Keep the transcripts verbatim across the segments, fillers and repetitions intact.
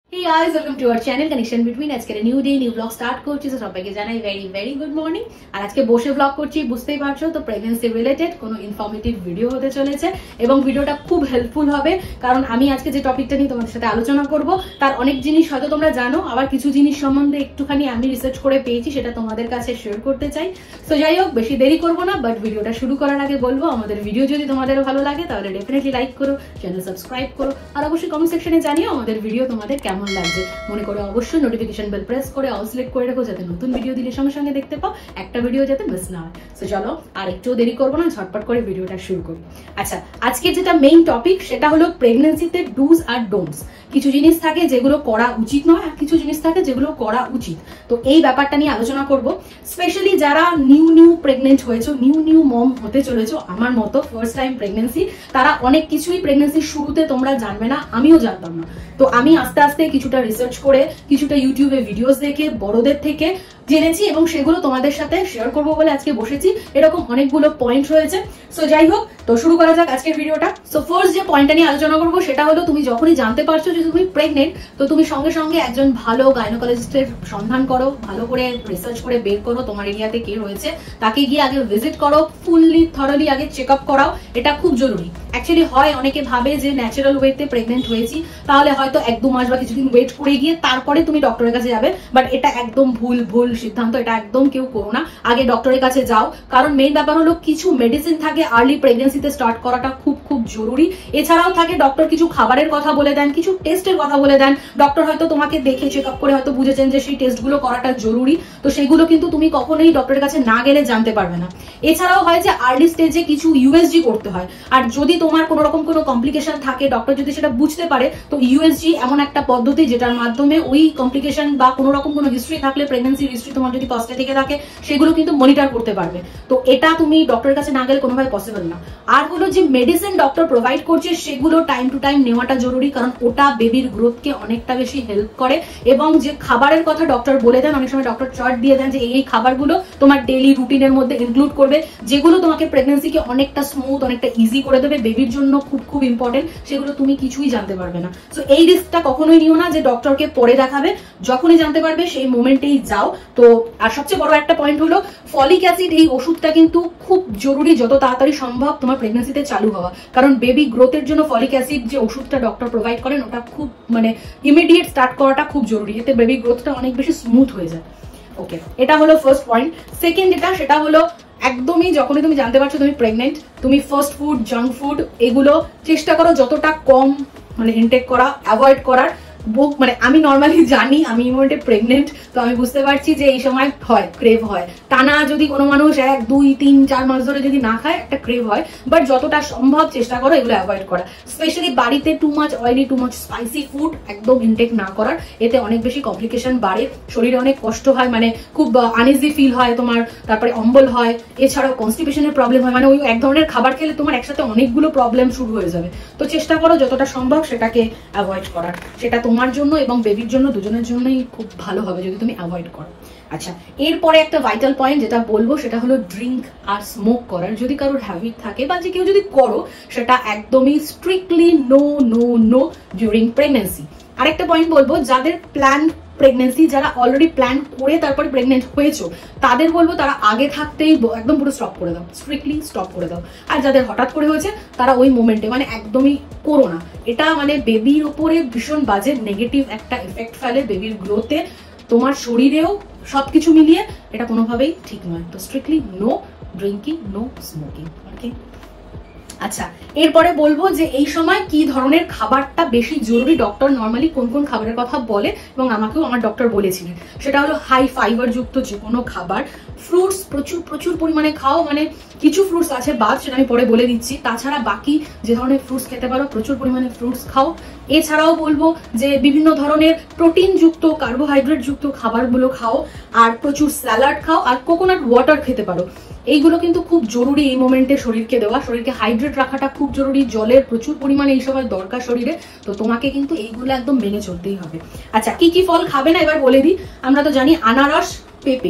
Hey guys, welcome to our channel Connection Between. আজকে new day new vlog start করছি, তো সবাইকে জানাই ভেরি ভেরি গুড মর্নিং। আর আজকে বসে ব্লগ করছি, বুঝতেই পারছো তো প্রেগন্যান্সি রিলেটেড কোনো ইনফরমেটিভ ভিডিও হতে চলেছে এবং ভিডিওটা খুব হেল্পফুল হবে, কারণ আমি আজকে যে টপিকটা নিয়ে তোমাদের সাথে আলোচনা করব তার অনেক জিনিস হয়তো তোমরা জানো, আবার কিছু জিনিস সম্বন্ধে একটুখানি আমি রিসার্চ করে পেয়েছি, সেটা তোমাদের কাছে শেয়ার করতে চাই। সো যাই হোক, বেশি দেরি করবো না, বাট ভিডিওটা শুরু করার আগে বলবো আমাদের ভিডিও যদি তোমাদের ভালো লাগে তাহলে ডেফিনেটলি লাইক করো, চ্যানেল সাবস্ক্রাইব করো, আর অবশ্যই কমেন্ট সেকশনে জানিও আমাদের ভিডিও তোমাদের কেমন লাগছে। মনে করে অবশ্যই নোটিফিকেশন বেল প্রেস করে অল সিলেক্ট করে রাখো, যাতে নতুন ভিডিও দিলে সঙ্গে সঙ্গে দেখতে পাও, একটা ভিডিও যাতে মিস না হয়। সো চলো আর একটু দেরি করবো না, ঝটপট করে ভিডিওটা শুরু করি। আচ্ছা, আজকে যেটা মেইন টপিক সেটা হলো প্রেগন্যান্সিতে ডুজ আর ডোন্টস। কিছু জিনিস থাকে যেগুলো করা উচিত নয়, আর কিছু জিনিস থাকে যেগুলো করা উচিত। তো এই ব্যাপারটা নিয়ে আলোচনা করব। স্পেশালি যারা নিউ নিউ প্রেগনেন্ট হয়েছো, নিউ নিউ মম হতে চলেছো, আমার মতো ফার্স্ট টাইম প্রেগনেন্সি, তারা অনেক কিছুই প্রেগনেন্সির শুরুতে তোমরা জানবে না, আমিও জানতাম না। তো আমি আস্তে আস্তে কিছুটা রিসার্চ করে, কিছুটা ইউটিউবে ভিডিওস দেখে, বড়দের থেকে জেনেছি এবং সেগুলো তোমাদের সাথে শেয়ার করবো বলে আজকে বসেছি। এরকম অনেকগুলো পয়েন্ট রয়েছে। সো যাই হোক, তো শুরু করা যাক আজকের ভিডিওটা। সো ফার্স্ট যে পয়েন্টটা নিয়ে আলোচনা করবো সেটা হলো, তুমি যখনই জানতে পারছো যে তুমি প্রেগনেন্ট, তো তুমি সঙ্গে সঙ্গে একজন ভালো গাইনোকোলজিস্টের সন্ধান করো, ভালো করে রিসার্চ করে বের করো তোমার এরিয়াতে কে রয়েছে, তাকে গিয়ে আগে ভিজিট করো, ফুললি থরলি আগে চেক আপ করাও, এটা খুব জরুরি। অ্যাকচুয়ালি হয় অনেকে ভাবে যে ন্যাচারাল ওয়েতে প্রেগনেন্ট হয়েছি, তাহলে হয়তো এক দু মাস বা কিছুদিন ওয়েট করে গিয়ে তারপরে তুমি ডক্টরের কাছে যাবে, বাট এটা একদম ভুল ভুল সিদ্ধান্ত, এটা একদম কেউ করো না। আগে ডক্টরের কাছে যাও, কারণ মেইন ব্যাপার হলো কিছু মেডিসিন থাকে আর্লি প্রেগনেন্সিতে স্টার্ট করাটা খুব খুব জরুরি। এছাড়াও থাকে ডক্টর কিছু খাবারের কথা বলে দেন, কিছু টেস্টের কথা বলে দেন। ডক্টর হয়তো তোমাকে দেখে চেক আপ করে হয়তো বুঝেছেন যে সেই টেস্টগুলো করাটা জরুরি, তো সেগুলো কিন্তু তুমি কখনোই ডক্টরের কাছে না গেলে জানতে পারবে না। এছাড়াও হয় যে আর্লি স্টেজে কিছু ইউএসজি করতে হয়, আর যদি তোমার কোনো রকম কোনো কমপ্লিকেশন থাকে, ডক্টর যদি সেটা বুঝতে পারে, তো ইউএসজি এমন একটা পদ্ধতি যেটার মাধ্যমে ওই কমপ্লিকেশন বা কোনো রকম কোনো হিস্ট্রি থাকলে, প্রেগনেন্সি হিস্ট্রি তোমার যদি ফার্স্টে থেকে থাকে, সেগুলো কিন্তু মনিটর করতে পারবে। তো এটা তুমি ডক্টরের কাছে না গেলে কোনোভাবে পসিবল না। আর হলো যে মেডিসিন ডক্টর প্রোভাইড করছে সেগুলো টাইম টু টাইম নেওয়াটা জরুরি, কারণ ওটা বেবির গ্রোথকে অনেকটা বেশি হেল্প করে। এবং যে খাবারের কথা ডক্টর বলে দেন, অনেক সময় ডক্টর চার্ট দিয়ে দেন যে এই খাবারগুলো তোমার ডেইলি রুটিনের মধ্যে ইনক্লুড করবে, যেগুলো তোমাকে প্রেগনেন্সিকে অনেকটা স্মুথ, অনেকটা ইজি করে দেবে, বেবির জন্য খুব খুব ইম্পর্টেন্ট। সেগুলো তুমি কিছুই জানতে পারবে না। সো এই রিস্কটা কখনোই নিও না যে ডক্টরকে পরে দেখাবে, যখনই জানতে পারবে সেই মোমেন্টেই যাও। তো আর সবচেয়ে বড় একটা পয়েন্ট হলো ফলিক অ্যাসিড, এই ওষুধটা কিন্তু খুব জরুরি যত তাড়াতাড়ি সম্ভব তোমার প্রেগনেন্সিতে চালু হওয়া, কারণ বেবি গ্রোথের জন্য ফলিক অ্যাসিড যে ওষুধটা ডক্টর প্রোভাইড করেন, ওটা খুব মানে ইমিডিয়েট স্টার্ট করাটা খুব জরুরি, এতে বেবি গ্রোথটা অনেক বেশি স্মুথ হয়ে যায়। ওকে, এটা হলো ফার্স্ট পয়েন্ট। সেকেন্ড যেটা, সেটা হলো একদমই যখনই তুমি জানতে পারছো তুমি প্রেগনেন্ট, তুমি ফাস্ট ফুড, জাঙ্ক ফুড এগুলো চেষ্টা করো যতটা কম মানে ইনটেক করা, অ্যাভয়েড করার। বুক মানে আমি নর্মালি জানি, আমি এই মুহূর্তে প্রেগনেন্ট, তো আমি বুঝতে পারছি যে এই সময় হয় ক্রেভ হয়। টানা যদি কোনো মানুষ এক দুই তিন চার মাস ধরে যদি না খায়, একটা ক্রেভ হয়, বাট যতটা সম্ভব চেষ্টা করো এগুলো অ্যাভয়েড করা। স্পেশালি বাড়িতে too much oily, too much spicy food একদম ইনটেক না করার, এতে অনেক বেশি কমপ্লিকেশন বাড়ে, শরীরে অনেক কষ্ট হয়, মানে খুব আনইজি ফিল হয় তোমার, তারপরে অম্বল হয়, এছাড়াও কনস্টিপেশনের প্রবলেম হয়, মানে ওই এক ধরনের খাবার খেলে তোমার একসাথে অনেকগুলো প্রবলেম শুরু হয়ে যাবে। তো চেষ্টা করো যতটা সম্ভব সেটাকে অ্যাভয়েড করার, সেটা তোমার জন্য এবং বেবির জন্য দুজনের জন্যই খুব ভালো হবে যদি তুমি অ্যাভয়েড করো। আচ্ছা, এরপরে একটা ভাইটাল পয়েন্ট যেটা বলবো সেটা হলো ড্রিঙ্ক আর স্মোক করার। যদি কারোর হ্যাবিট থাকে বা যে কেউ যদি করো, সেটা একদমই strictly no no no during pregnancy. আরেকটা পয়েন্ট বলবো, যাদের প্ল্যান প্রেগনেন্সি, যারা অলরেডি প্ল্যান করে তারপরে প্রেগনেন্ট হয়েছো, তাদের বলবো তারা আগে থাকতেই একদম পুরো স্টপ করে দাও, স্ট্রিক্টলি স্টপ করে দাও। আর যাদের হঠাৎ করে হয়েছে তারা ওই মোমেন্টে মানে একদমই করো না। এটা মানে বেবির উপরে ভীষণ বাজে নেগেটিভ একটা এফেক্ট ফেলে, বেবির গ্রোথে, তোমার শরীরেও, সবকিছু মিলিয়ে এটা কোনোভাবেই ঠিক নয়। তো strictly no drinking, no smoking. Okay, আচ্ছা, এরপরে বলবো যে এই সময় কি ধরনের খাবারটা বেশি জরুরি। ডক্টর নর্মালি কোন কোন খাবারের কথা বলে এবং আমাকেও আমার ডক্টর বলেছিলেন, সেটা হলো হাই ফাইবার যুক্ত যে কোনো খাবার, ফ্রুটস প্রচুর প্রচুর পরিমাণে খাও, মানে কিছু ফ্রুটস আছে বাদ, সেটা আমি পরে বলে দিচ্ছি, তাছাড়া বাকি যে ধরনের ফ্রুটস খেতে পারো প্রচুর পরিমাণে ফ্রুটস খাও। এছাড়াও বলবো যে বিভিন্ন ধরনের প্রোটিন যুক্ত, কার্বোহাইড্রেট যুক্ত খাবারগুলো খাও, আর প্রচুর স্যালাড খাও, আর কোকোনাট ওয়াটার খেতে পারো। এইগুলো কিন্তু খুব জরুরি এই মোমেন্টে শরীরকে দেওয়া, শরীরকে হাইড্রেট রাখাটা খুব জরুরি, জলের প্রচুর পরিমাণে এই সময় দরকার শরীরে। তো তোমাকে কিন্তু এইগুলো একদম মেনে চলতেই হবে। আচ্ছা, কি কি ফল খাবে না এবার বলে দিই। আমরা তো জানি আনারস, পেঁপে,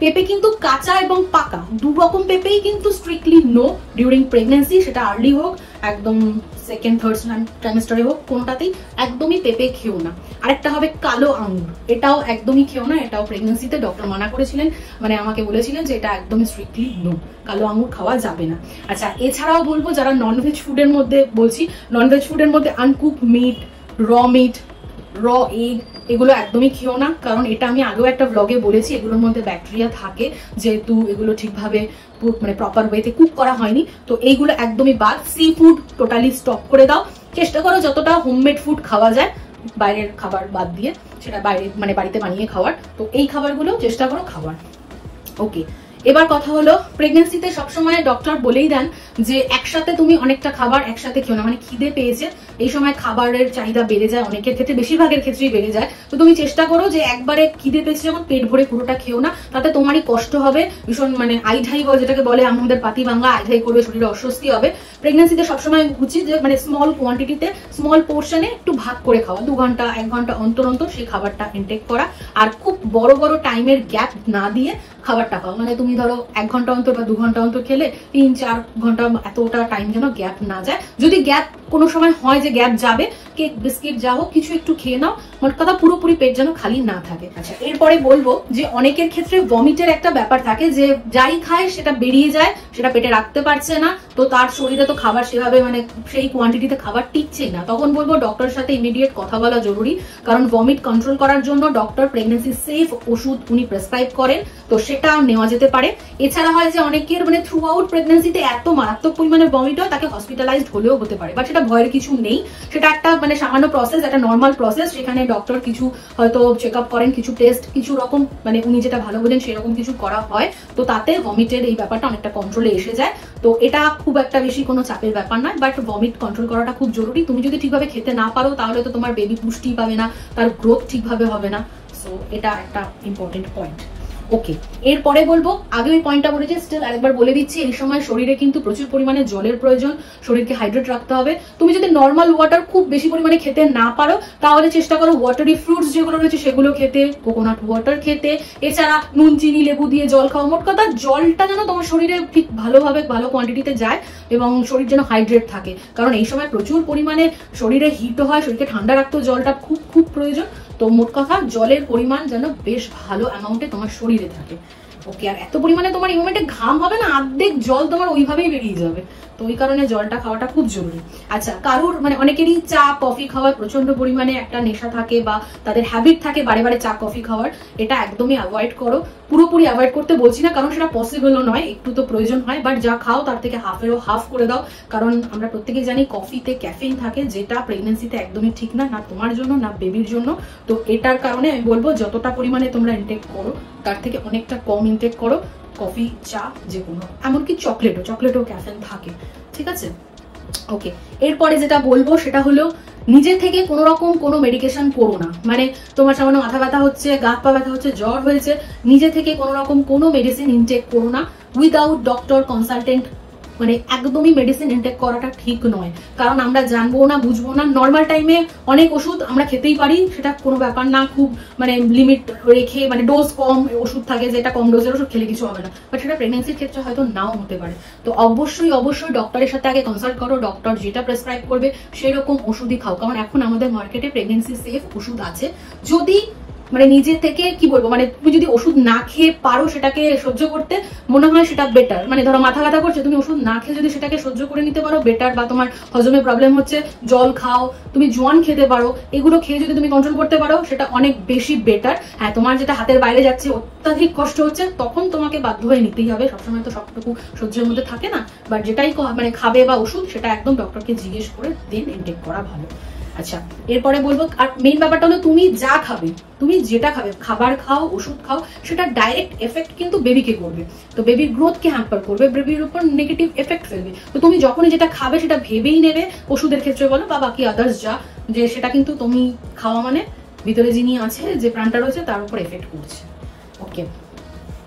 পেঁপে কিন্তু কাঁচা এবং পাকা দু রকম পেঁপেই কিন্তু স্ট্রিক্টলি নো ডিউরিং প্রেগনেন্সি, সেটা আর্লি হোক একদম সেকেন্ড থার্ড ট্রাইমেস্টারে হোক, কোনোটাতেই একদমই পেঁপে খেও না। আরেকটা হবে কালো আঙুর, এটাও একদমই খেও না, এটাও প্রেগনেন্সিতে ডক্টর মানা করেছিলেন, মানে আমাকে বলেছিলেন যে এটা একদমই স্ট্রিক্টলি নো, কালো আঙুর খাওয়া যাবে না। আচ্ছা, এছাড়াও বলবো যারা ননভেজ ফুডের মধ্যে বলছি, ননভেজ ফুডের মধ্যে uncooked meat, raw meat, raw egg এগুলো একদমই খেও না, কারণ এটা আমি আগেও একটা ব্লগে বলেছি, এগুলোর মধ্যে ব্যাকটেরিয়া থাকে যেহেতু এগুলো ঠিকভাবে মানে প্রপার ওয়েতে কুক করা হয়নি, তো এইগুলো একদমই বাদ। সি ফুড টোটালি স্টপ করে দাও, চেষ্টা করো যতটা হোমমেড ফুড খাওয়া যায় বাইরের খাবার বাদ দিয়ে, সেটা বাইরে মানে বাড়িতে বানিয়ে খাওয়ার, তো এই খাবারগুলো চেষ্টা করো খাওয়ার। ওকে, এবার কথা হলো প্রেগনেন্সিতে সবসময় ডক্টর বলেই দেন যে একসাথে তুমি অনেকটা খাবার একসাথে খেও না, মানে খিদে পেয়েছে এই সময় খাবারের চাহিদা বেড়ে যায়, অনেকের ক্ষেত্রে বেশিরভাগের ক্ষেত্রেই বেড়ে যায়, তো তুমি চেষ্টা করো যে একবারে খিদে পেয়েছে যখন পেট ভরে পুরোটা খেও না, তাতে তোমারই কষ্ট হবে ভীষণ, মানে আইঢাই বল যেটাকে বলে আমাদের পাতি বাংলা, আইঢাই করবে, শরীরে অস্বস্তি হবে। প্রেগনেন্সিতে সবসময় উচিত যে মানে স্মল কোয়ান্টিটিতে স্মল পোর্শনে একটু ভাগ করে খাওয়া, দু ঘন্টা এক ঘন্টা অন্তর অন্তর সেই খাবারটা ইনটেক করা, আর খুব বড় বড় টাইমের গ্যাপ না দিয়ে খাবারটা খাও, মানে তুমি ধরো এক ঘন্টা অন্তর বা দু ঘন্টা অন্তর খেলে তিন চার ঘন্টা এতটা টাইম যেন গ্যাপ না যায়। যদি গ্যাপ কোনো সময় হয় যে গ্যাপ যাবে, কেক বিস্কিট যা হোক কিছু একটু খেয়ে নাও, মোট কথা পুরোপুরি পেট যেন খালি না থাকে। আচ্ছা, এরপরে বলবো যে অনেকের ক্ষেত্রে ভমিটের একটা ব্যাপার থাকে যে যাই খায় সেটা বেরিয়ে যায়, সেটা পেটে রাখতে পারছে না, তো তার শরীরে তো খাবার সেভাবে মানে সেই কোয়ান্টিটিতে খাবার টিকছেই না, তখন বলবো ডক্টরের সাথে ইমিডিয়েট কথা বলা জরুরি, কারণ ভমিট কন্ট্রোল করার জন্য ডক্টর প্রেগনেন্সি সেফ ওষুধ উনি প্রেসক্রাইব করেন, তো সেটা নেওয়া যেতে পারে। এছাড়া হয় যে অনেকের মানে থ্রু আউট প্রেগনেন্সিতে এত মারাত্মক পরিমাণে ভমিট হয় তাকে হসপিটালাইজড হলেও হতে পারে, বাট সেটা ভয়ের কিছু নেই, সেটা একটা মানে সামান্য প্রসেস, একটা নর্মাল প্রসেস, সেখানে ডক্টর কিছু হয়তো চেক আপ করেন, কিছু টেস্ট কিছু রকম মানে উনি যেটা ভালো বোঝেন সেরকম কিছু করা হয়, তো তাতে ভমিটের এই ব্যাপারটা অনেকটা কন্ট্রোলে এসে যায়, তো এটা খুব একটা বেশি কোনো চাপের ব্যাপার নয়, বাট ভমিট কন্ট্রোল করাটা খুব জরুরি। তুমি যদি ঠিকভাবে খেতে না পারো তাহলে তো তোমার বেবি পুষ্টি পাবে না, তার গ্রোথ ঠিকভাবে হবে না, সো এটা একটা ইম্পর্টেন্ট পয়েন্ট। ওকে, এরপরে বলবো, আগে ওই পয়েন্টটা বলেছি স্টিল আরেকবার বলে দিচ্ছি, এই সময় শরীরে কিন্তু প্রচুর পরিমাণে জলের প্রয়োজন, শরীরকে হাইড্রেট রাখতে হবে। তুমি যদি নর্মাল ওয়াটার খুব বেশি পরিমাণে খেতে না পারো তাহলে চেষ্টা করো ওয়াটারি ফ্রুটস যেগুলো রয়েছে সেগুলো খেতে, কোকোনাট ওয়াটার খেতে, এছাড়া নুন চিনি লেবু দিয়ে জল খাওয়া, মোট কথা জলটা যেন তোমার শরীরে ঠিক ভালোভাবে ভালো কোয়ান্টিটিতে যায় এবং শরীর যেন হাইড্রেট থাকে, কারণ এই সময় প্রচুর পরিমাণে শরীরে হিট হয়, শরীরকে ঠান্ডা রাখতেও জলটা খুব খুব প্রয়োজন, তো মোট কথা জলের পরিমাণ যেন বেশ ভালো অ্যামাউন্টে তোমার শরীরে থাকে। ওকে, আর এত পরিমাণে তোমার এই মোমেন্টে ঘাম হবে না, অর্ধেক জল তোমার ওইভাবেই বেরিয়ে যাবে, তো ওই কারণে জলটা খাওয়াটা খুব জরুরি। আচ্ছা, কারোর মানে অনেকেরই চা কফি খাওয়ার প্রচন্ড পরিমাণে একটা নেশা থাকে বা তাদের হ্যাবিট থাকে বারে বারে চা কফি খাওয়ার, এটা একদমই অ্যাভয়েড করো, পুরোপুরি অ্যাভয়েড করতে বলছি না কারণ সেটা পসিবলও নয়, একটু তো প্রয়োজন হয়, বাট যা খাও তার থেকে হাফেরও হাফ করে দাও, কারণ আমরা প্রত্যেকেই জানি কফিতে ক্যাফেইন থাকে যেটা প্রেগনেন্সিতে একদমই ঠিক না, না তোমার জন্য না বেবির জন্য, তো এটার কারণে আমি বলবো যতটা পরিমাণে তোমরা ইনটেক করো তার থেকে অনেকটা কম ইনটেক করো, কফি চা যে কোনো, এমনকি চকলেটও চকলেটও ক্যাফেইন থাকে, ঠিক আছে। ওকে, এরপরে যেটা বলবো সেটা হলো নিজে থেকে কোনো রকম কোনো মেডিকেশন করো না, মানে তোমার সামান্য মাথা ব্যথা হচ্ছে, গা পা ব্যথা হচ্ছে, জ্বর হয়েছে, নিজে থেকে কোনো রকম কোনো মেডিসিন ইনটেক করো না উইদাউট ডক্টর কনসালটেন্ট, মানে একদমই মেডিসিন ইনটেক করাটা ঠিক নয়, কারণ আমরা জানবো না বুঝবো না, নর্মাল টাইমে অনেক ওষুধ আমরা খেতেই পারি, সেটা কোনো ব্যাপার না, খুব মানে লিমিট রেখে, মানে ডোজ কম ওষুধ থাকে যেটা কম ডোজের ওষুধ খেলে কিছু হবে না, বাট সেটা প্রেগনেন্সির ক্ষেত্রে হয়তো নাও হতে পারে, তো অবশ্যই অবশ্যই ডক্টরের সাথে আগে কনসাল্ট করো, ডক্টর যেটা প্রেসক্রাইব করবে সেরকম ওষুধই খাও, কারণ এখন আমাদের মার্কেটে প্রেগনেন্সি সেফ ওষুধ আছে। যদি মানে নিজে থেকে কি বলবো, মানে তুমি যদি ওষুধ না খেয়ে পারো সেটাকে সহ্য করতে, মনে হয় সেটা বেটার, মানে ধরো মাথা ব্যথা করছে তুমি ওষুধ না খেয়ে যদি সেটাকে সহ্য করে নিতে পারো বেটার, বা তোমার হজমে প্রবলেম হচ্ছে জল খাও, তুমি জোয়ান খেতে পারো, এগুলো খেয়ে যদি তুমি কন্ট্রোল করতে পারো সেটা অনেক বেশি বেটার। হ্যাঁ, তোমার যেটা হাতের বাইরে যাচ্ছে অত্যাধিক কষ্ট হচ্ছে তখন তোমাকে বাধ্য হয়ে নিতেই হবে, সবসময় তো সবটুকু সহ্যের মধ্যে থাকে না, বাট যেটাই মানে খাবে বা ওষুধ সেটা একদম ডক্টরকে জিজ্ঞেস করে দেন ইনটেক করা ভালো। আচ্ছা, এরপরে বলবো, আর মেইন ব্যাপারটা হলো তুমি যা খাবে, তুমি যেটা খাবে, খাবার খাও ওষুধ খাও, সেটা ডাইরেক্ট এফেক্ট কিন্তু বেবিকে করবে, তো বেবির গ্রোথকে হ্যাম্পার করবে, বেবির উপর নেগেটিভ এফেক্ট ফেলবে, তো তুমি যখনই যেটা খাবে সেটা ভেবেই নেবে, ওষুধের ক্ষেত্রে বলো বা বাকি আদার্স যা, যে সেটা কিন্তু তুমি খাওয়া মানে ভিতরে যিনি আছে যে প্রাণটা রয়েছে তার উপর এফেক্ট করছে। ওকে,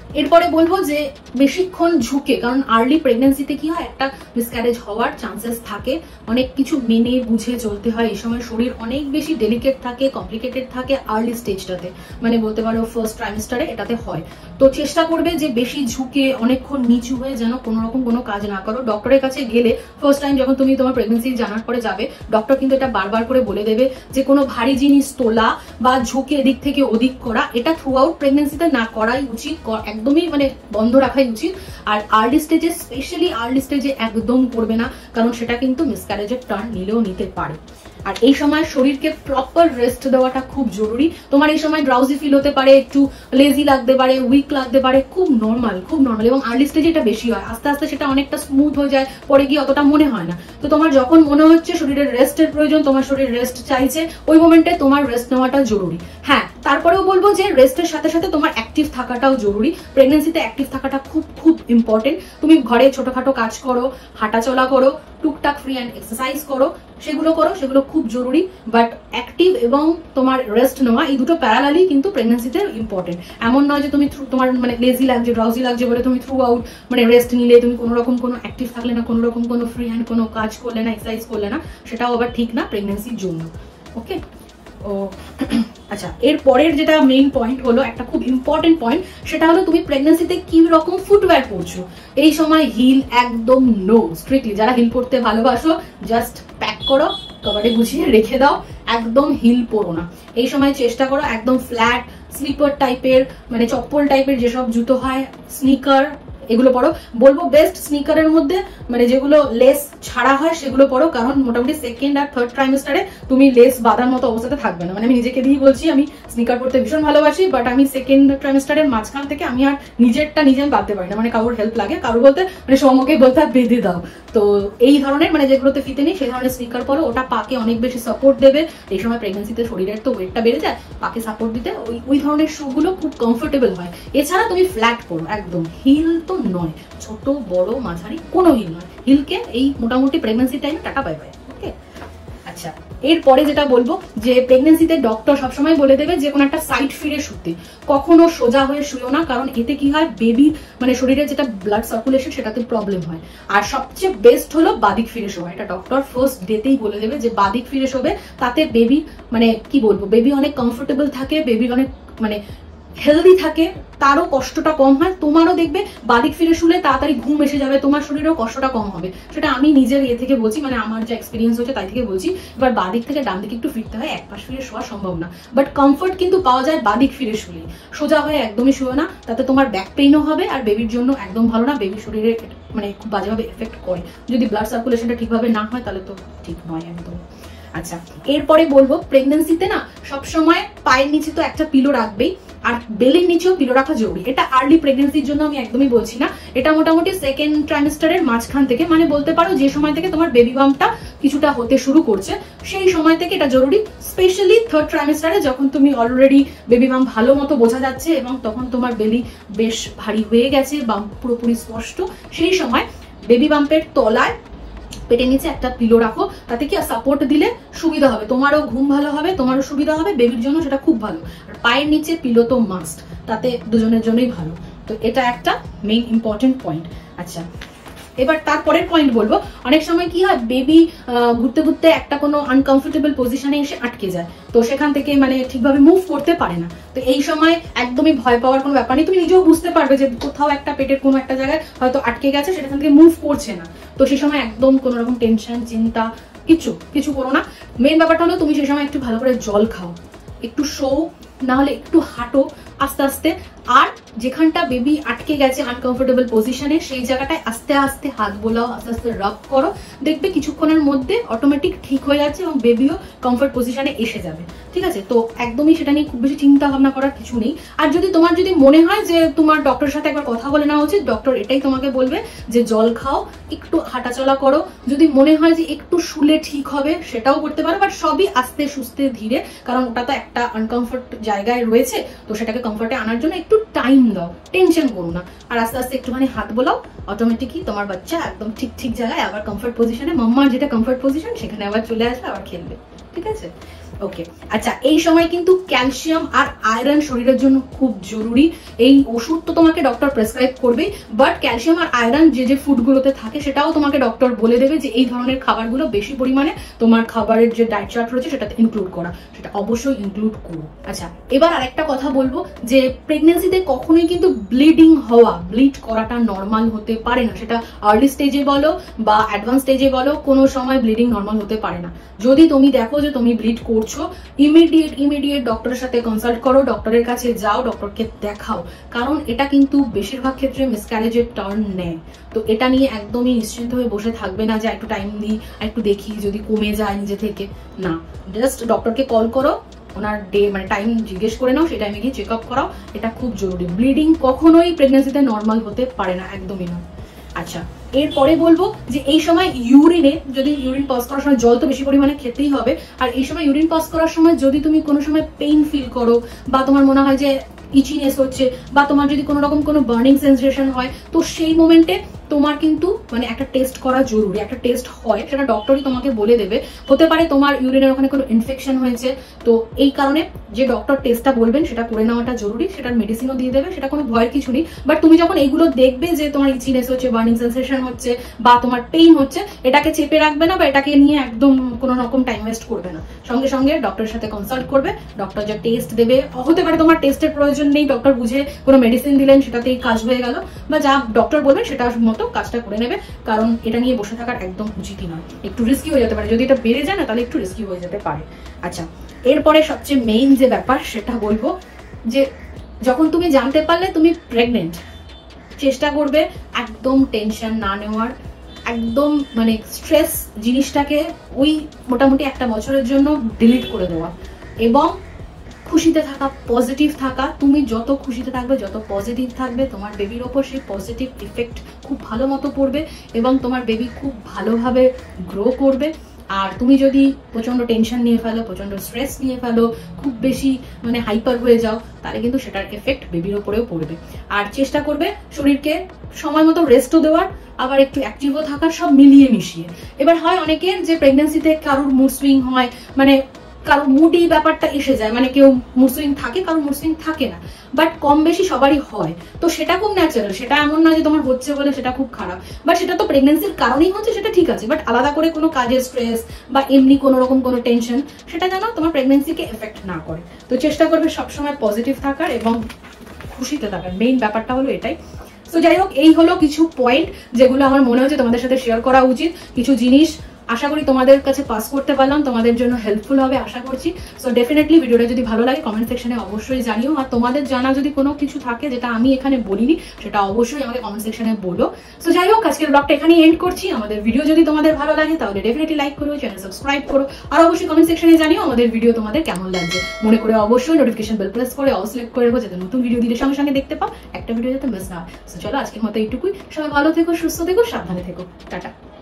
এরপরে বলবো যে বেশিক্ষণ ঝুঁকে, কারণ আর্লি প্রেগনেন্সিতে কি হয় একটা মিসক্যারেজ হওয়ার চান্সেস থাকে, অনেক কিছু মেনে বুঝে চলতে হয়। এই সময় শরীর অনেক বেশি ডেলিকেট থাকে, কমপ্লিকেটেড থাকে আর্লি স্টেজটাতে, মানে বলতে পারো ফার্স্ট ট্রাইমেস্টারে এটাতে হয়। তো চেষ্টা করবে যে বেশি ঝুঁকে অনেকক্ষণ নিচু হয়ে যেন কোনো রকম কোনো কাজ না করো। ডক্টরের কাছে গেলে ফার্স্ট টাইম যখন তুমি তোমার প্রেগনেন্সি জানার পরে যাবে, ডক্টর কিন্তু এটা বারবার করে বলে দেবে যে কোনো ভারী জিনিস তোলা বা ঝুঁকে এদিক থেকে ওদিক করা এটা থ্রু আউট প্রেগনেন্সিতে না করাই উচিত, একদমই মানে বন্ধ রাখাই উচিত। আর আর্লি স্টেজে, স্পেশালি আর্লি স্টেজে একদম করবে না, কারণ সেটা কিন্তু মিসক্যারেজের টার্ন নিলেও নিতে পারে। আর এই সময় শরীরকে প্রপার রেস্ট দেওয়াটা খুব জরুরি। তোমার এই সময় ড্রাউজি ফিল হতে পারে, একটু লেজি লাগতে পারে, উইক লাগতে পারে, খুব নর্মাল, খুব নর্মাল। এবং আর্লি স্টেজে এটা বেশি হয়, আস্তে আস্তে সেটা অনেকটা স্মুথ হয়ে যায়, পরে গিয়ে অতটা মনে হয় না। তো তোমার যখন মনে হচ্ছে শরীরের রেস্টের প্রয়োজন, তোমার শরীর রেস্ট চাইছে, ওই মোমেন্টে তোমার রেস্ট নেওয়াটা জরুরি। হ্যাঁ, তারপরেও বলবো যে রেস্টের সাথে সাথে তোমার অ্যাক্টিভ থাকাটাও জরুরি। প্রেগনেন্সিতে অ্যাক্টিভ থাকাটা খুব খুব ইম্পর্টেন্ট। তুমি ঘরে ছোটখাটো কাজ করো, হাঁটাচলা করো, টুকটাক ফ্রি হ্যান্ড এক্সারসাইজ করো, সেগুলো করো, সেগুলো খুব জরুরি। বাট অ্যাক্টিভ এবং তোমার রেস্ট নেওয়া এই দুটো প্যারালালি কিন্তু প্রেগনেন্সিতে ইম্পর্টেন্ট। এমন নয় যে তুমি তোমার মানে লেজি লাগছে, ড্রাউজি লাগছে বলে তুমি থ্রু আউট মানে রেস্ট নিলে, তুমি কোনো রকম কোনো অ্যাক্টিভ থাকলে না, কোনো রকম কোনো ফ্রি হ্যান্ড কোনো কাজ করলে না, এক্সারসাইজ করলে না, সেটাও আবার ঠিক না প্রেগনেন্সির জন্য। ওকে, ও আচ্ছা, এর পরের যেটা মেইন পয়েন্ট হলো, একটা খুব ইম্পর্টেন্ট পয়েন্ট, সেটা হলো তুমি প্রেগনেন্সিতে কি রকম ফুটওয়্যার পরছো। এই সময় হিল একদম নো, স্ট্রিক্টলি যারা হিল পরতে ভালোবাসো জাস্ট প্যাক করো, কভারে গুছিয়ে রেখে দাও, একদম হিল পরো না। এই সময় চেষ্টা করো একদম ফ্ল্যাট স্লিপার টাইপের, মানে চপ্পল টাইপের যেসব জুতো হয়, স্নিকার, এগুলো পরো। বলবো বেস্ট স্নিকারের মধ্যে মানে যেগুলো লেস ছাড়া হয় সেগুলো পরো, কারণ মোটামুটি সেকেন্ড আর থার্ড ট্রাইমেস্টারে তুমি লেস বাঁধার মতো অবস্থাতে থাকবে না। মানে আমি নিজেকে দিয়ে বলছি, আমি স্নিকার পরতে ভীষণ ভালোবাসি, বাট আমি সেকেন্ড ট্রাইমেস্টারের মাঝখান থেকে আমি আর নিজেরটা নিজে আমি বাঁধতে পারি না, মানে কারোর হেল্প লাগে, কারোর বলতে মানে সৌম্যকে বলতে আর বেঁধে দাও। তো এই ধরনের মানে যেগুলোতে ফিতে নেই সেই ধরনের স্নিকার পরো, ওটা পাকে অনেক বেশি সাপোর্ট দেবে। এই সময় প্রেগনেন্সিতে শরীরের তো ওয়েটটা বেড়ে যায়, পাকে সাপোর্ট দিতে ওই ওই ধরনের শুগুলো খুব কমফোর্টেবল হয়। এছাড়া তুমি ফ্ল্যাট পরো, একদম হিল তো নয়, ছোট বড় মাঝারি কোনো হিল নয়। হিলকে এই মোটামুটি প্রেগনেন্সি টাইমে টাকা পাই পাই। ওকে, আচ্ছা, এরপরে যেটা বলবো যে প্রেগনেন্সিতে ডক্টর সবসময় বলে দেবে যে কোনো একটা সাইড ফিরে শুতে, কখনো সোজা হয়ে শুয়েও না, কারণ এতে কি হয় বেবির মানে শরীরে যেটা ব্লাড সার্কুলেশন সেটাতে প্রবলেম হয়। আর সবচেয়ে বেস্ট হলো বাদিক ফিরে শোয়া, এটা ডক্টর ফার্স্ট ডেতেই বলে দেবে যে বাদিক ফিরে শোবে, তাতে বেবি মানে কি বলবো বেবি অনেক কমফোর্টেবল থাকে, বেবির অনেক মানে হেলদি থাকে, তারও কষ্টটা কম হয়, তোমারও দেখবে বাদিক ফিরে শুলে তাড়াতাড়ি ঘুম এসে যাবে, তোমার শরীরেও কষ্টটা কম হবে। সেটা আমি নিজের ইয়ে থেকে বলছি, মানে আমার যে এক্সপিরিয়েন্স হচ্ছে তাই থেকে বলছি। এবার বাদিক থেকে ডান দিকে একটু ফিরতে হয়, এক পাশ ফিরে শোয়া সম্ভব না, বাট কমফোর্ট কিন্তু পাওয়া যায় বাদিক ফিরে শুলে। সোজা হয়ে একদমই শুয়ে না, তাতে তোমার ব্যাক পেইনও হবে, আর বেবির জন্য একদম ভালো না, বেবির শরীরে মানে খুব বাজেভাবে এফেক্ট করে। যদি ব্লাড সার্কুলেশনটা ঠিকভাবে না হয় তাহলে তো ঠিক নয় একদম। আচ্ছা, এরপরে বলবো প্রেগনেন্সিতে না সবসময় পায়ের নিচে তো একটা পিলো রাখবেই, আর বেলের নিচেও পিলো রাখা জরুরি। এটা আর্লি প্রেগনেন্সির জন্য আমি একদমই বলছি না, এটা মোটামুটি সেকেন্ড ট্রাইমেস্টারের মাঝখান থেকে, মানে বলতে পারো যে সময় থেকে তোমার বেবি বাম্পটা কিছুটা হতে শুরু করছে সেই সময় থেকে এটা জরুরি। স্পেশালি থার্ড ট্রাইমেস্টারে যখন তুমি অলরেডি বেবি বাম্প ভালো মতো বোঝা যাচ্ছে এবং তখন তোমার বেবি বেশ ভারী হয়ে গেছে, বাম্প পুরোপুরি স্পষ্ট, সেই সময় বেবি বাম্পের তলায় পেটের নিচে একটা পিলো রাখো, তাতে কি সাপোর্ট দিলে সুবিধা হবে, তোমারও ঘুম ভালো হবে, তোমারও সুবিধা হবে, বেবির জন্য সেটা খুব ভালো। আর পায়ের নিচে পিলো তো মাস্ট, তাতে দুজনের জন্যই ভালো। তো এটা একটা মেইন ইম্পর্টেন্ট পয়েন্ট। আচ্ছা, এবার তারপরের পয়েন্ট বলবো, অনেক সময় কি হয় বেবি ঘুরতে ঘুরতে একটা কোনো আনকমফোর্টেবল পজিশনে এসে আটকে যায়, তো সেখান থেকে মানে ঠিকভাবে মুভ করতে পারে না। তো এই সময় একদমই ভয় পাওয়ার কোনো ব্যাপার নেই, তুমি নিজেও বুঝতে পারবে যে কোথাও একটা পেটের কোনো একটা জায়গায় হয়তো আটকে গেছে, সেখান থেকে মুভ করছে না। তো সেই সময় একদম কোনো রকম টেনশন চিন্তা কিছু কিছু করো না। মেন ব্যাপারটা হলো তুমি সেই সময় একটু ভালো করে জল খাও, একটু শো, না হলে একটু হাঁটো আস্তে আস্তে, আর যেখানটা বেবি আটকে গেছে আনকমফোর্টেবল পজিশনে সেই জায়গাটায় আস্তে আস্তে হাত বোলাও, আস্তে আস্তে রাব করো, দেখবে কিছুক্ষণের মধ্যে অটোমেটিক ঠিক হয়ে যাচ্ছে এবং বেবিও কমফোর্ট পজিশনে এসে যাবে। ঠিক আছে, তো একদমই সেটা নিয়ে খুব বেশি চিন্তা ভাবনা করার কিছু নেই। আর যদি তোমার যদি মনে হয় যে তোমার ডক্টরের সাথে একবার কথা বলে নেওয়া উচিত, ডক্টর এটাই তোমাকে বলবে যে জল খাও, একটু হাঁটাচলা করো। যদি মনে হয় যে একটু শুলে ঠিক হবে সেটাও করতে পারো, বাট সবই আস্তে সুস্তে ধীরে, কারণ ওটা তো একটা আনকমফোর্ট জায়গায় রয়েছে, তো সেটাকে কমফোর্টে আনার জন্য একটু টাইম দাও, টেনশন করো না। আর আস্তে আস্তে একটুখানি হাত বোলাও, অটোমেটিকই তোমার বাচ্চা একদম ঠিক ঠিক জায়গায় আবার কমফোর্ট পজিশনে, মাম্মার যেটা কমফোর্ট পজিশন সেখানে আবার চলে আসবে, আবার খেলবে। ঠিক আছে? ওকে, আচ্ছা এই সময় কিন্তু ক্যালসিয়াম আর আয়রন শরীরের জন্য খুব জরুরি। এই ওষুধ তো তোমাকে ডক্টর প্রেসক্রাইব করবে, বাট ক্যালসিয়াম আর আয়রন যে যে ফুডগুলোতে থাকে সেটাও তোমাকে ডক্টর বলে দেবে যে এই ধরনের খাবারগুলো বেশি পরিমাণে তোমার খাবারের যে ডায়েট চার্ট রয়েছে সেটাতে ইনক্লুড করা, সেটা অবশ্যই ইনক্লুড করো। আচ্ছা এবার আরেকটা কথা বলবো যে প্রেগনেন্সিতে কখনোই কিন্তু ব্লিডিং হওয়া, ব্লিড করাটা নর্মাল হতে পারে না। সেটা আর্লি স্টেজে বলো বা অ্যাডভান্স স্টেজে বলো, কোনো সময় ব্লিডিং নর্মাল হতে পারে না। যদি তুমি দেখো যে তুমি ব্লিড করছো, ইমিডিয়েট ইমিডিয়েট ডক্টরের সাথে কনসাল্ট করো, ডক্টরের কাছে যাও, ডক্টরকে দেখাও, কারণ এটা কিন্তু বেশিরভাগ ক্ষেত্রে মিসক্যারেজের টার্ন নেয়। তো এটা নিয়ে একদমই নিশ্চিন্ত হয়ে বসে থাকবে না যে একটু টাইম দিই, একটু দেখি যদি কমে যায় নিজে থেকে, না, জাস্ট ডক্টরকে কল করো, ওনার ডে মানে টাইম জিজ্ঞেস করে নাও, সেই টাইমে গিয়ে চেক আপ করাও, এটা খুব জরুরি। ব্লিডিং কখনোই প্রেগনেন্সিতে নর্মাল হতে পারে না, একদমই না। আচ্ছা এরপরে বলবো যে এই সময় ইউরিনে, যদি ইউরিন পাস করার সময় জল তো বেশি পরিমাণে খেতেই হবে, আর এই সময় ইউরিন পাস করার সময় যদি তুমি কোনো সময় পেইন ফিল করো বা তোমার মনে হয় যে ইচিনেস হচ্ছে বা তোমার যদি কোনো রকম কোনো বার্নিং সেন্সেশন হয়, তো সেই মোমেন্টে তোমার কিন্তু মানে একটা টেস্ট করা জরুরি। একটা টেস্ট হয়, সেটা ডক্টরই তোমাকে বলে দেবে। হতে পারে তোমার ইউরিনের ওখানে কোনো ইনফেকশন হয়েছে, তো এই কারণে যে ডক্টর টেস্টটা বলবেন সেটা করে নেওয়াটা জরুরি। সেটার মেডিসিনও দিয়ে দেবে, সেটা কোনো ভয়ের কিছু নেই। বাট তুমি যখন এইগুলো দেখবে যে তোমার ইচিনেস হচ্ছে, বার্নিং সেন্সেশন হচ্ছে বা তোমার পেইন হচ্ছে, এটাকে চেপে রাখবে না বা এটাকে নিয়ে একদম কোনো রকম টাইম ওয়েস্ট করবে না। সঙ্গে সঙ্গে ডক্টরের সাথে কনসাল্ট করবে, ডক্টর যা টেস্ট দেবে, হতে পারে তোমার টেস্টের প্রয়োজন নেই, ডক্টর বুঝে কোনো মেডিসিন দিলেন, সেটাতেই কাজ হয়ে গেল, বা যা ডক্টর বলবেন সেটার মতো কাজটা করে নেবে। কারণ এটা নিয়ে বসে থাকার একদম উচিতই নয়, একটু রিস্কি হয়ে যেতে পারে। যদি এটা বেড়ে যায় না তাহলে একটু রিস্কি হয়ে যেতে পারে। আচ্ছা এরপরে সবচেয়ে মেইন যে ব্যাপার সেটা বলবো যে যখন তুমি জানতে পারলে তুমি প্রেগনেন্ট, চেষ্টা করবে একদম টেনশন না নেওয়ার, একদম মানে স্ট্রেস জিনিসটাকে ওই মোটামুটি একটা বছরের জন্য ডিলিট করে দেওয়া, এবং খুশিতে থাকা, পজিটিভ থাকা। তুমি যত খুশিতে থাকবে, যত পজিটিভ থাকবে, তোমার বেবির ওপর সেই পজিটিভ ইফেক্ট খুব ভালো মতো পড়বে এবং তোমার বেবি খুব ভালোভাবে গ্রো করবে। আর তুমি যদি প্রচন্ড টেনশন নিয়ে ফেলো, প্রচন্ড স্ট্রেস নিয়ে ফেলো, খুব বেশি মানে হাইপার হয়ে যাও, তাহলে কিন্তু সেটার এফেক্ট বেবির ওপরেও পড়বে। আর চেষ্টা করবে শরীরকে সময় মতো রেস্টও দেওয়ার, আবার একটু অ্যাক্টিভও থাকার, সব মিলিয়ে মিশিয়ে। এবার হয় অনেকের যে প্রেগনেন্সিতে কারোর মুড সুইং হয়, মানে কারো মুডই ব্যাপারটা এসে যায়, মানে কেউ মুড সুইং থাকে, কারো মুড সুইং থাকে না, বাট কম বেশি সবারই হয়। তো সেটা খুব ন্যাচারাল, সেটা এমন না যে তোমার হচ্ছে বলে সেটা খুব খারাপ, বাট সেটা তো প্রেগনেন্সির কারণেই হচ্ছে, সেটা ঠিক আছে। বাট আলাদা করে কোনো কাজের স্ট্রেস বা এমনি কোনো রকম কোনো টেনশন, সেটা যেন তোমার প্রেগনেন্সিকে এফেক্ট না করে। তো চেষ্টা করবে সবসময় পজিটিভ থাকার এবং খুশিতে থাকার, মেইন ব্যাপারটা হলো এটাই। তো যাই হোক, এই হলো কিছু পয়েন্ট যেগুলো আমার মনে হচ্ছে তোমাদের সাথে শেয়ার করা উচিত। কিছু জিনিস আশা করি তোমাদের কাছে পাস করতে পারলাম, তোমাদের জন্য হেল্পফুল হবে আশা করছি। সো ডেফিনেটলি ভিডিওটা যদি ভালো লাগে কমেন্ট সেকশনে অবশ্যই জানিও, আর তোমাদের জানা যদি কোনো কিছু থাকে যেটা আমি এখানে বলিনি সেটা অবশ্যই আমাকে কমেন্ট সেকশনে বলো। সো যাই হোক, আজকের ব্লগটা এখানেই এন্ড করছি। আমাদের ভিডিও যদি তোমাদের ভালো লাগে তাহলে ডেফিনেটলি লাইক করো, চ্যানেল সাবস্ক্রাইব করো, আর অবশ্যই কমেন্ট সেকশনে জানিও আমাদের ভিডিও তোমাদের কেমন লাগছে। মনে করে অবশ্যই নোটিফিকেশন বেল প্রেস করে অল সিলেক্ট করে রাখো, যাতে নতুন ভিডিও দিলে সঙ্গে সঙ্গে দেখতে পাও, একটা ভিডিও যাতে মিস না হয়। সো চলো আজকের মতো এইটুকুই, সবাই ভালো থেকো, সুস্থ থেকো, সাবধানে থেকো, টাটা।